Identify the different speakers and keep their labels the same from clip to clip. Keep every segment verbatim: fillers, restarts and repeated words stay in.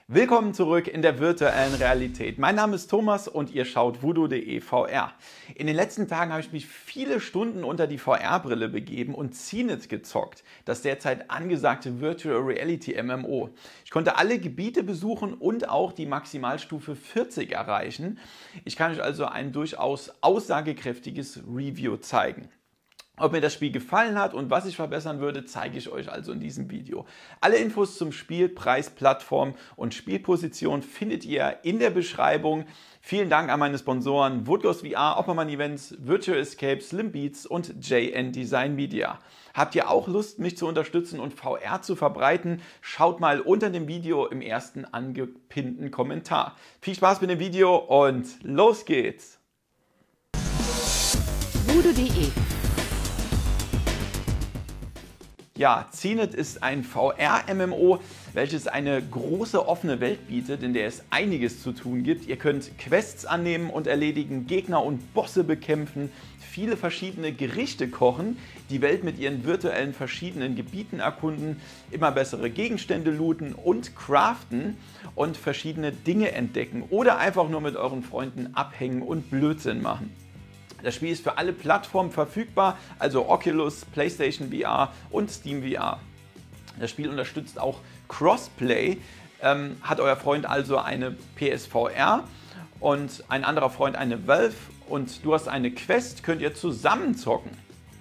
Speaker 1: Willkommen zurück in der virtuellen Realität. Mein Name ist Thomas und ihr schaut voodoo punkt de V R. In den letzten Tagen habe ich mich viele Stunden unter die V R-Brille begeben und Zenith gezockt, das derzeit angesagte Virtual Reality M M O. Ich konnte alle Gebiete besuchen und auch die Maximalstufe vierzig erreichen. Ich kann euch also ein durchaus aussagekräftiges Review zeigen. Ob mir das Spiel gefallen hat und was ich verbessern würde, zeige ich euch also in diesem Video. Alle Infos zum Spiel, Preis, Plattform und Spielposition findet ihr in der Beschreibung. Vielen Dank an meine Sponsoren Woodghost V R, Opperman Events, Virtual Escape, Slim Beats und J N Design Media. Habt ihr auch Lust, mich zu unterstützen und V R zu verbreiten? Schaut mal unter dem Video im ersten angepinnten Kommentar. Viel Spaß mit dem Video und los geht's!
Speaker 2: voodoo punkt de
Speaker 1: Ja, Zenith ist ein V R-M M O, welches eine große offene Welt bietet, in der es einiges zu tun gibt. Ihr könnt Quests annehmen und erledigen, Gegner und Bosse bekämpfen, viele verschiedene Gerichte kochen, die Welt mit ihren virtuellen verschiedenen Gebieten erkunden, immer bessere Gegenstände looten und craften und verschiedene Dinge entdecken oder einfach nur mit euren Freunden abhängen und Blödsinn machen. Das Spiel ist für alle Plattformen verfügbar, also Oculus, PlayStation V R und Steam V R. Das Spiel unterstützt auch Crossplay. Ähm, hat euer Freund also eine P S V R und ein anderer Freund eine Valve und du hast eine Quest, könnt ihr zusammen zocken.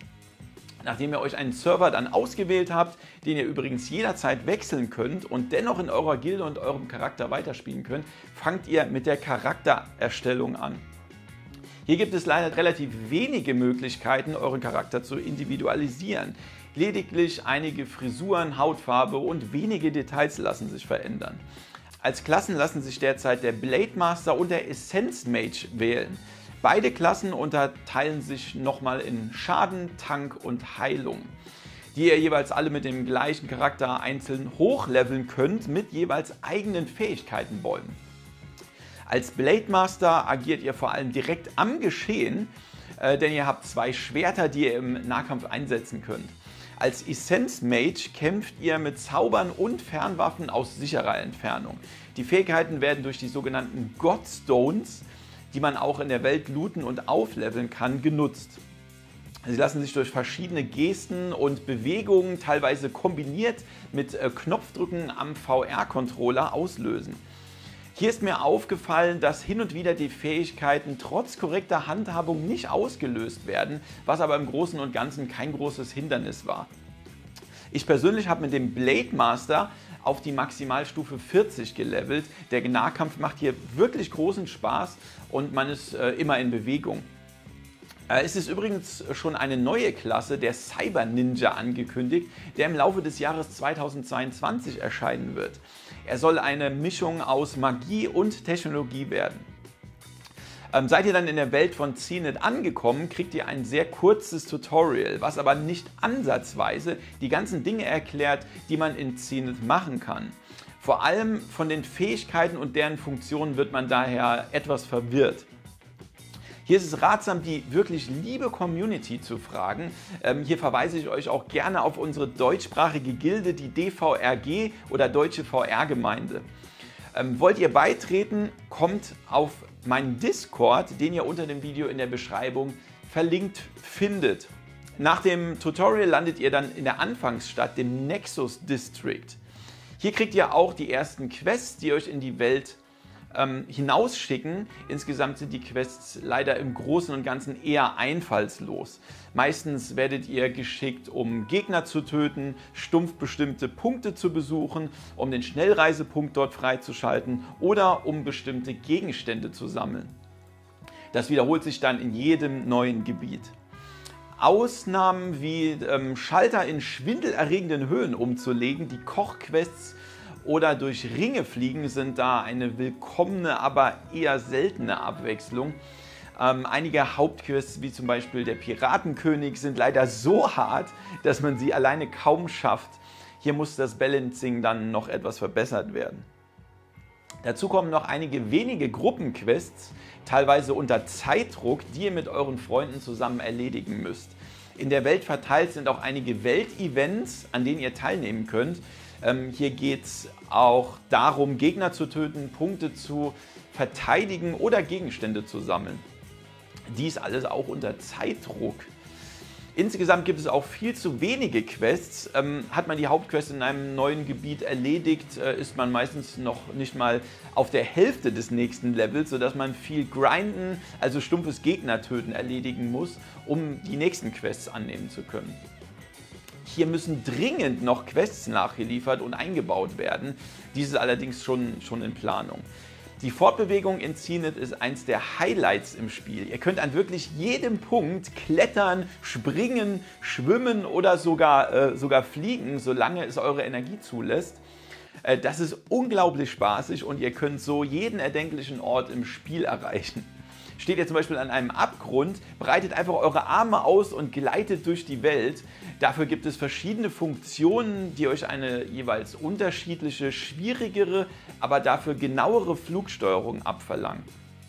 Speaker 1: Nachdem ihr euch einen Server dann ausgewählt habt, den ihr übrigens jederzeit wechseln könnt und dennoch in eurer Gilde und eurem Charakter weiterspielen könnt, fangt ihr mit der Charaktererstellung an. Hier gibt es leider relativ wenige Möglichkeiten, euren Charakter zu individualisieren. Lediglich einige Frisuren, Hautfarbe und wenige Details lassen sich verändern. Als Klassen lassen sich derzeit der Blade Master und der Essence Mage wählen. Beide Klassen unterteilen sich nochmal in Schaden, Tank und Heilung, die ihr jeweils alle mit dem gleichen Charakter einzeln hochleveln könnt mit jeweils eigenen Fähigkeitenbäumen. Als Blade Master agiert ihr vor allem direkt am Geschehen, äh, denn ihr habt zwei Schwerter, die ihr im Nahkampf einsetzen könnt. Als Essence Mage kämpft ihr mit Zaubern und Fernwaffen aus sicherer Entfernung. Die Fähigkeiten werden durch die sogenannten Godstones, die man auch in der Welt looten und aufleveln kann, genutzt. Sie lassen sich durch verschiedene Gesten und Bewegungen, teilweise kombiniert mit äh, Knopfdrücken am V R-Controller, auslösen. Hier ist mir aufgefallen, dass hin und wieder die Fähigkeiten trotz korrekter Handhabung nicht ausgelöst werden, was aber im Großen und Ganzen kein großes Hindernis war. Ich persönlich habe mit dem Blade Master auf die Maximalstufe vierzig gelevelt. Der Nahkampf macht hier wirklich großen Spaß und man ist äh, immer in Bewegung. Äh, es ist übrigens schon eine neue Klasse, der Cyber Ninja, angekündigt, der im Laufe des Jahres zweitausendzweiundzwanzig erscheinen wird. Er soll eine Mischung aus Magie und Technologie werden. Ähm, seid ihr dann in der Welt von Zenith angekommen, kriegt ihr ein sehr kurzes Tutorial, was aber nicht ansatzweise die ganzen Dinge erklärt, die man in Zenith machen kann. Vor allem von den Fähigkeiten und deren Funktionen wird man daher etwas verwirrt. Hier ist es ratsam, die wirklich liebe Community zu fragen. Ähm, hier verweise ich euch auch gerne auf unsere deutschsprachige Gilde, die D V R G oder Deutsche V R-Gemeinde. Ähm, wollt ihr beitreten, kommt auf meinen Discord, den ihr unter dem Video in der Beschreibung verlinkt findet. Nach dem Tutorial landet ihr dann in der Anfangsstadt, dem Nexus District. Hier kriegt ihr auch die ersten Quests, die euch in die Welt Ähm, hinausschicken. Insgesamt sind die Quests leider im Großen und Ganzen eher einfallslos. Meistens werdet ihr geschickt, um Gegner zu töten, stumpf bestimmte Punkte zu besuchen, um den Schnellreisepunkt dort freizuschalten oder um bestimmte Gegenstände zu sammeln. Das wiederholt sich dann in jedem neuen Gebiet. Ausnahmen wie ähm, Schalter in schwindelerregenden Höhen umzulegen, die Kochquests oder durch Ringe fliegen sind da eine willkommene, aber eher seltene Abwechslung. Ähm, einige Hauptquests, wie zum Beispiel der Piratenkönig, sind leider so hart, dass man sie alleine kaum schafft. Hier muss das Balancing dann noch etwas verbessert werden. Dazu kommen noch einige wenige Gruppenquests, teilweise unter Zeitdruck, die ihr mit euren Freunden zusammen erledigen müsst. In der Welt verteilt sind auch einige Weltevents, an denen ihr teilnehmen könnt. Ähm, hier geht es auch darum, Gegner zu töten, Punkte zu verteidigen oder Gegenstände zu sammeln. Dies alles auch unter Zeitdruck. Insgesamt gibt es auch viel zu wenige Quests. Ähm, hat man die Hauptquest in einem neuen Gebiet erledigt, äh, ist man meistens noch nicht mal auf der Hälfte des nächsten Levels, sodass man viel Grinden, also stumpfes Gegnertöten, erledigen muss, um die nächsten Quests annehmen zu können. Hier müssen dringend noch Quests nachgeliefert und eingebaut werden. Dies ist allerdings schon, schon in Planung. Die Fortbewegung in Zenith ist eins der Highlights im Spiel. Ihr könnt an wirklich jedem Punkt klettern, springen, schwimmen oder sogar, äh, sogar fliegen, solange es eure Energie zulässt. Äh, das ist unglaublich spaßig und ihr könnt so jeden erdenklichen Ort im Spiel erreichen. Steht ihr zum Beispiel an einem Abgrund, breitet einfach eure Arme aus und gleitet durch die Welt. Dafür gibt es verschiedene Funktionen, die euch eine jeweils unterschiedliche, schwierigere, aber dafür genauere Flugsteuerung abverlangen.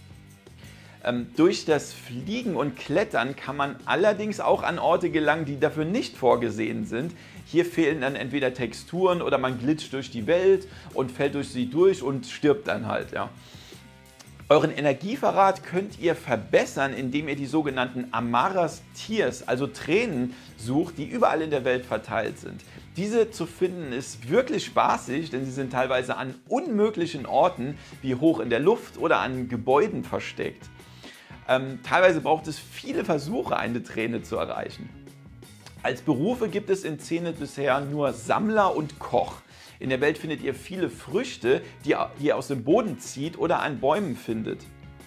Speaker 1: Ähm, durch das Fliegen und Klettern kann man allerdings auch an Orte gelangen, die dafür nicht vorgesehen sind. Hier fehlen dann entweder Texturen oder man glitscht durch die Welt und fällt durch sie durch und stirbt dann halt. Ja. Euren Energieverrat könnt ihr verbessern, indem ihr die sogenannten Amaras Tears, also Tränen, sucht, die überall in der Welt verteilt sind. Diese zu finden ist wirklich spaßig, denn sie sind teilweise an unmöglichen Orten, wie hoch in der Luft oder an Gebäuden versteckt. Ähm, teilweise braucht es viele Versuche, eine Träne zu erreichen. Als Berufe gibt es in Zenith bisher nur Sammler und Koch. In der Welt findet ihr viele Früchte, die ihr aus dem Boden zieht oder an Bäumen findet.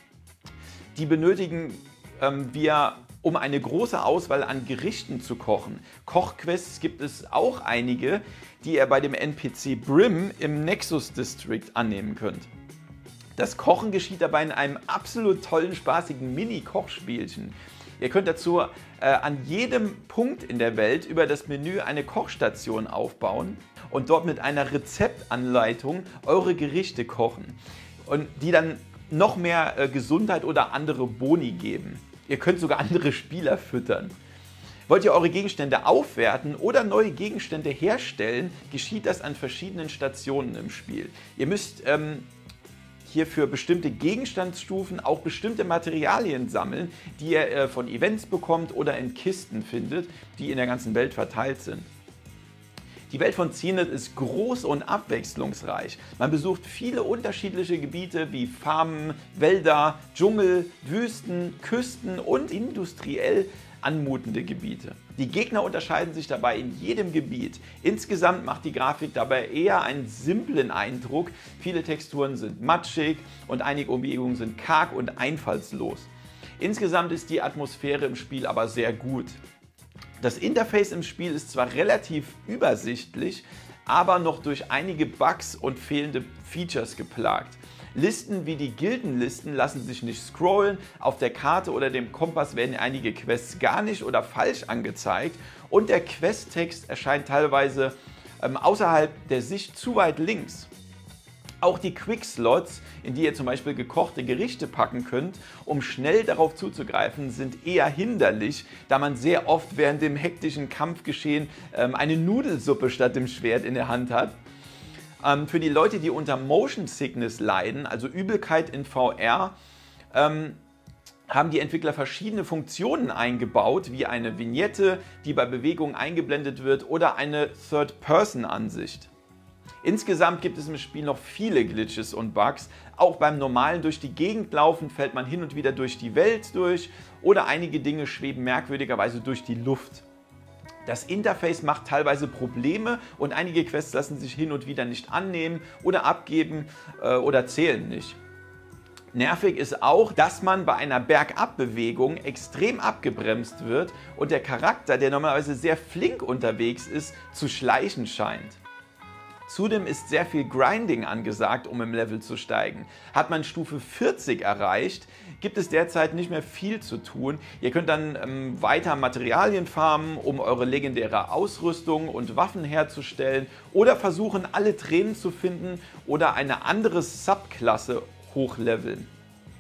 Speaker 1: Die benötigen ähm, wir, um eine große Auswahl an Gerichten zu kochen. Kochquests gibt es auch einige, die ihr bei dem N P C Brim im Nexus District annehmen könnt. Das Kochen geschieht dabei in einem absolut tollen, spaßigen Mini-Kochspielchen. Ihr könnt dazu äh, an jedem Punkt in der Welt über das Menü eine Kochstation aufbauen und dort mit einer Rezeptanleitung eure Gerichte kochen und die dann noch mehr äh, Gesundheit oder andere Boni geben. Ihr könnt sogar andere Spieler füttern. Wollt ihr eure Gegenstände aufwerten oder neue Gegenstände herstellen, geschieht das an verschiedenen Stationen im Spiel. Ihr müsst ähm, hier für bestimmte Gegenstandsstufen auch bestimmte Materialien sammeln, die ihr äh, von Events bekommt oder in Kisten findet, die in der ganzen Welt verteilt sind. Die Welt von Zenith ist groß und abwechslungsreich. Man besucht viele unterschiedliche Gebiete wie Farmen, Wälder, Dschungel, Wüsten, Küsten und industriell anmutende Gebiete. Die Gegner unterscheiden sich dabei in jedem Gebiet. Insgesamt macht die Grafik dabei eher einen simplen Eindruck. Viele Texturen sind matschig und einige Umgebungen sind karg und einfallslos. Insgesamt ist die Atmosphäre im Spiel aber sehr gut. Das Interface im Spiel ist zwar relativ übersichtlich, aber noch durch einige Bugs und fehlende Features geplagt. Listen wie die Gildenlisten lassen sich nicht scrollen, auf der Karte oder dem Kompass werden einige Quests gar nicht oder falsch angezeigt und der Questtext erscheint teilweise ähm, außerhalb der Sicht zu weit links. Auch die Quickslots, in die ihr zum Beispiel gekochte Gerichte packen könnt, um schnell darauf zuzugreifen, sind eher hinderlich, da man sehr oft während dem hektischen Kampfgeschehen ähm, eine Nudelsuppe statt dem Schwert in der Hand hat. Ähm, für die Leute, die unter Motion Sickness leiden, also Übelkeit in V R, ähm, haben die Entwickler verschiedene Funktionen eingebaut, wie eine Vignette, die bei Bewegung eingeblendet wird, oder eine Third-Person-Ansicht. Insgesamt gibt es im Spiel noch viele Glitches und Bugs. Auch beim normalen durch die Gegend laufen fällt man hin und wieder durch die Welt durch oder einige Dinge schweben merkwürdigerweise durch die Luft. Das Interface macht teilweise Probleme und einige Quests lassen sich hin und wieder nicht annehmen oder abgeben äh, oder zählen nicht. Nervig ist auch, dass man bei einer Bergabbewegung extrem abgebremst wird und der Charakter, der normalerweise sehr flink unterwegs ist, zu schleichen scheint. Zudem ist sehr viel Grinding angesagt, um im Level zu steigen. Hat man Stufe vierzig erreicht, gibt es derzeit nicht mehr viel zu tun. Ihr könnt dann ähm, weiter Materialien farmen, um eure legendäre Ausrüstung und Waffen herzustellen oder versuchen, alle Tränen zu finden oder eine andere Subklasse hochleveln.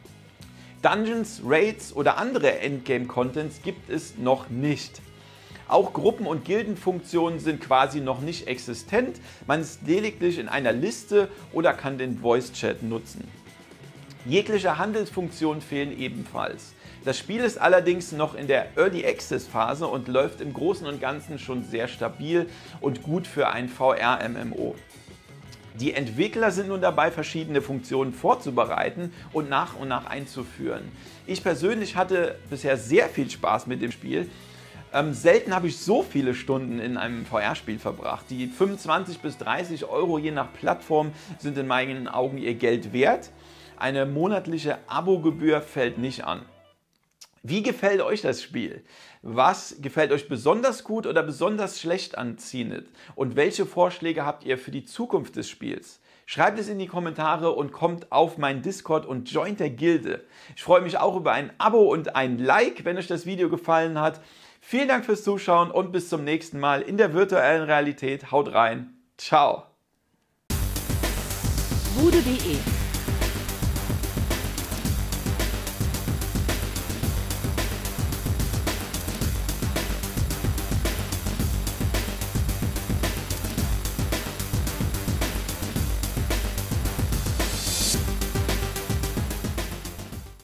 Speaker 1: Dungeons, Raids oder andere Endgame-Contents gibt es noch nicht. Auch Gruppen- und Gildenfunktionen sind quasi noch nicht existent. Man ist lediglich in einer Liste oder kann den Voice-Chat nutzen. Jegliche Handelsfunktionen fehlen ebenfalls. Das Spiel ist allerdings noch in der Early Access Phase und läuft im Großen und Ganzen schon sehr stabil und gut für ein V R-M M O. Die Entwickler sind nun dabei, verschiedene Funktionen vorzubereiten und nach und nach einzuführen. Ich persönlich hatte bisher sehr viel Spaß mit dem Spiel. Ähm, selten habe ich so viele Stunden in einem V R-Spiel verbracht. Die fünfundzwanzig bis dreißig Euro je nach Plattform sind in meinen Augen ihr Geld wert. Eine monatliche Abogebühr fällt nicht an. Wie gefällt euch das Spiel? Was gefällt euch besonders gut oder besonders schlecht an Zenith? Und welche Vorschläge habt ihr für die Zukunft des Spiels? Schreibt es in die Kommentare und kommt auf meinen Discord und joint der Gilde. Ich freue mich auch über ein Abo und ein Like, wenn euch das Video gefallen hat. Vielen Dank fürs Zuschauen und bis zum nächsten Mal in der virtuellen Realität. Haut rein. Ciao.
Speaker 2: Bude punkt de